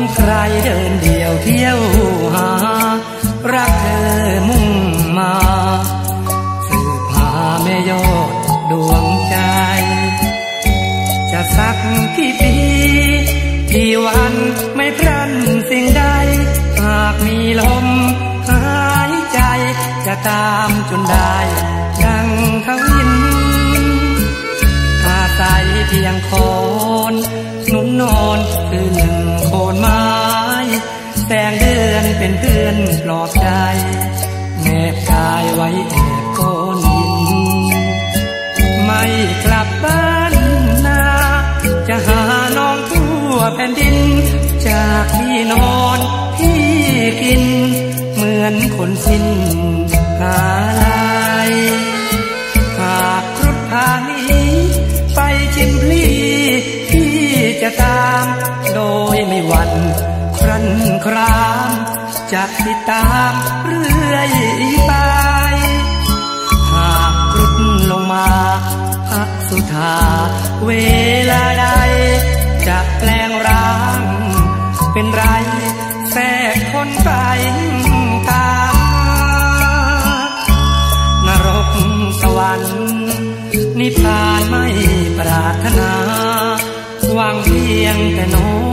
ใครเดินเดี่ยวเที่ยวหารักเธอมุ่งมาสืบหาแม่ยอดดวงใจจะสักกี่ปีกี่วันไม่พลันสิ่งใดหากมีลมหายใจจะตามจนได้ดังเขาวินอาศัยเพียงโคนนุ่มนอนคือหนึ่งโคนไม้แสงเดือนเป็นเพื่อนปลอบใจแนบกายไว้แอบโคนหินไม่กลับบ้านนาจะหาน้องทั่วแผ่นดินจากที่นอนที่กินเหมือนคนสิ้นหาลายหากครุฑพานี้ไปชิมพลีที่จะตามโดยไม่หวั่นครั่นครามจะติดตามเรื่อยไปหากครุฑลงมาพักสุธาเวลาใดจะแปลงร่างเป็นไรแทรกคนไปตานรกสวรรค์นิพพานไม่ปรารถนาหวังเพียงแต่น้อง